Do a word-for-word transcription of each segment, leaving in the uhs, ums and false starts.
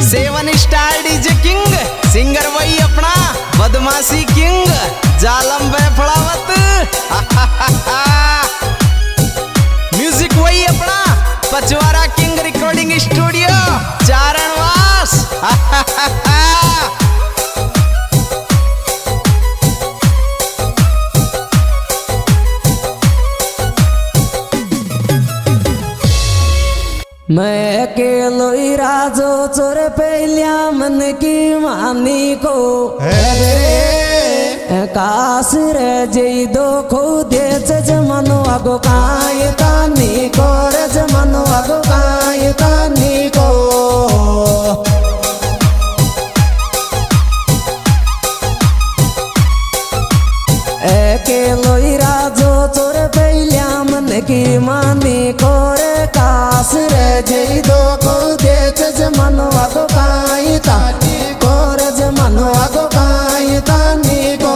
Seven star DJ king, singer वही अपना बदमाशी किंग, जालम बेफड़ावत। म्यूजिक वही अपना Pachwara king recording studio Charanwas. मैं अकेलो ही राजो चोर पहलिया मन की मानी को काश रे जई दो खो दे जमनो आगो काय तानी को रे जमनो आगो काय तानी को अकेलो ही राजो चोर पहलिया मन की मानी को रे काश रे जई दो को दे जमनो आगो काय तानी को रे जमनो आगो काय तानी को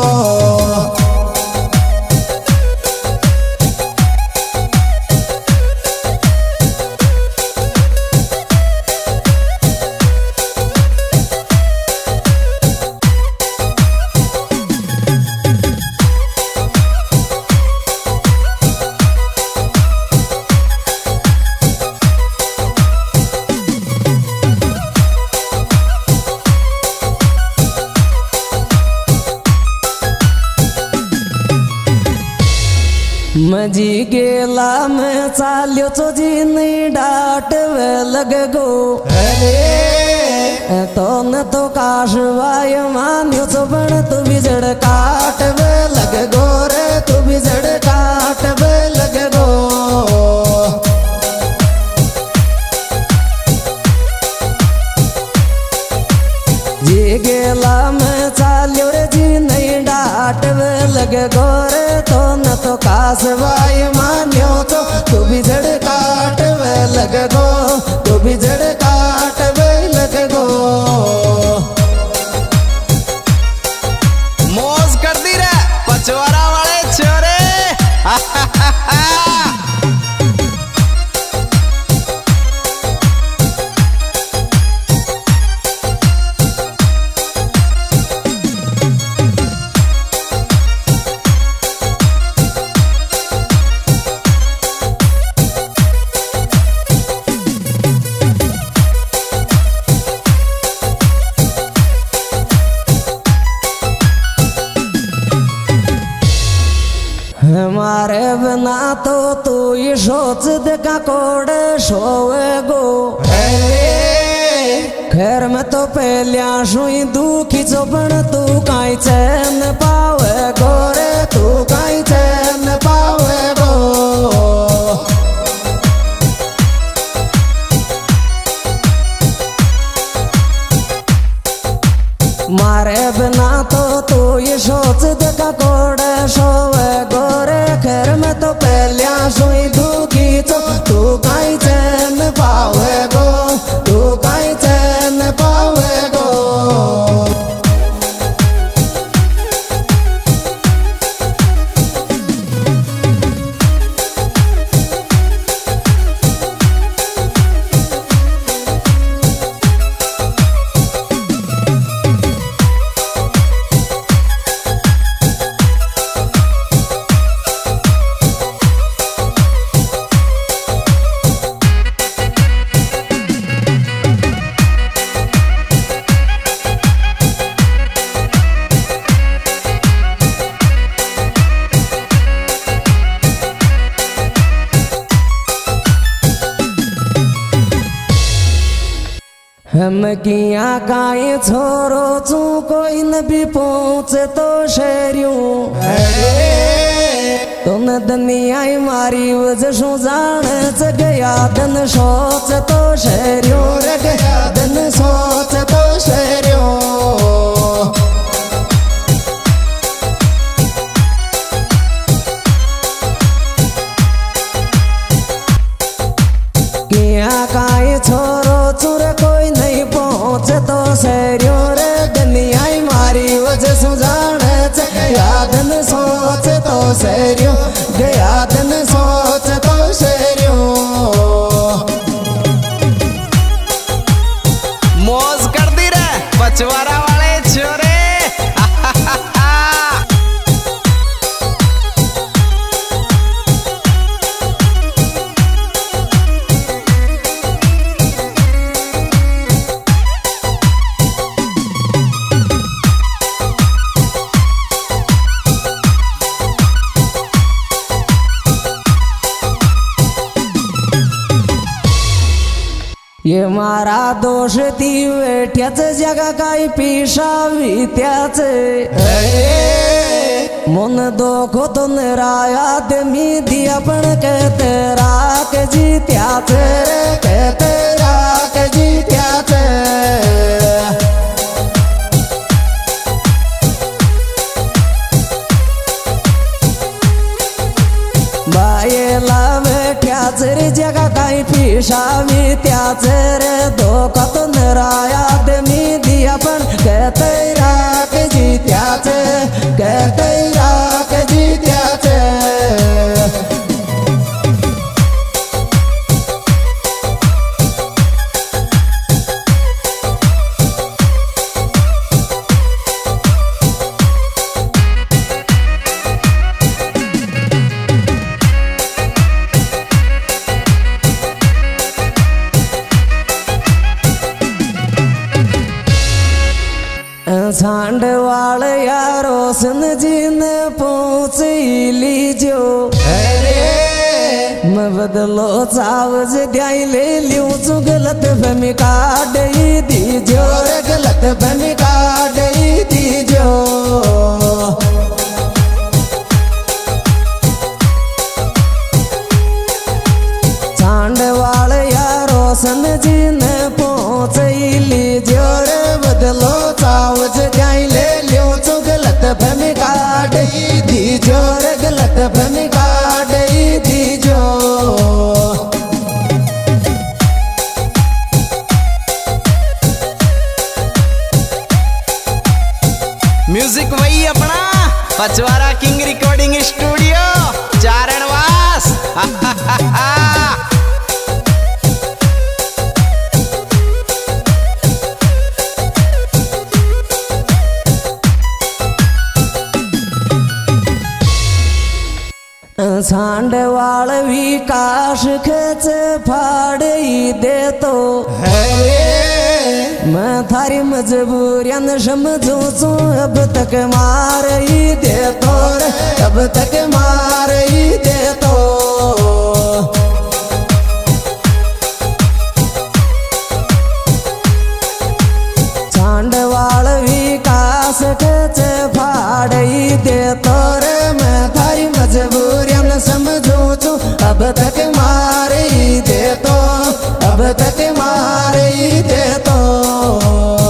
मजी गेला में चाल्यो तो जी नहीं डाट वे लग गो अरे तो न तो काशवाय मान्यो तो बण तू भी जड़ काट वे लग गो रे तू भी जड़ काट वे लग गो जी गेला में चाल्यो रे जी नहीं डाट वे लग गो रे तो न तो काशवाय मान्यो तो तू भी जड़ काट वे लग गो तू भी जड़ काट वे लग गो। मौज कर दी रे पचवारा वाले छोरे। हमारे बिना तो तू ये सोच देखा कोड सोए गो खैर में तो पहलिया सुई दुखी चोपन तू काई चैन पावे गो रे तू काई चैन पावे गो मारे बिना तो तू ये सोच देखा कोड सोए गो खैर में तो पहलिया सुई दुखी तो तू काई चैन पावे गो तू काई चैन पावे गो। हम किया गाय छोरो चू कोई न भी पहुँचे तो शहरियों तुम दुनिया मारी वजह सु जान गया धन सोच तो शहरियों रे गया धन सोच तो शहरियों किया गाय छोरो चूर कोई नहीं पहुँचे तो शहरियों रे दुनिया मारी वजह सु जान गया धन सोच तो शहरियों गया धन सोच तो शहरियों। पचवारा वाले छोरे। ये मारा दोष ती वेठ्याच जगा काही पिशावी त्याच मन दोखो तो निराया दे मी दिया पण कहते राख जी त्याच कहते राख जी त्याच बायला वेठ्याच रे जगा काही पिशावी त्याच रे धोकात निराया दे मी दिया पण कहते राख जी त्याच कहते राख जी त्याच झांड वाल यारो सन जी ने पहुंच लीजो मैं बदलो चावज द्याई ले लियो चु गलत फहमी काट ही दीजो रे गलत फहमी काट ही दीजो झांड वाल यारो सन जी ने पहुंच लीजो रे बदलो चावज द्याई ले लियो चु गलत फहमी काट ही दीजो रे गलत फहमी काट ही दीजो म्यूजिक वही अपना Pachwara king recording studio Charanwas. सांड वाल विकास खेच फाड़ ही दे तो मैं थारी मजबूरियन समझू चू अब तक मार ही दे तो अब तक मार ही दे तो सांड वाल विकास खेच फाड़ ही दे तो रे मैं थारी मजबूरियन समझू चू अब तक मार ही दे तो अब तक मार ही दे तो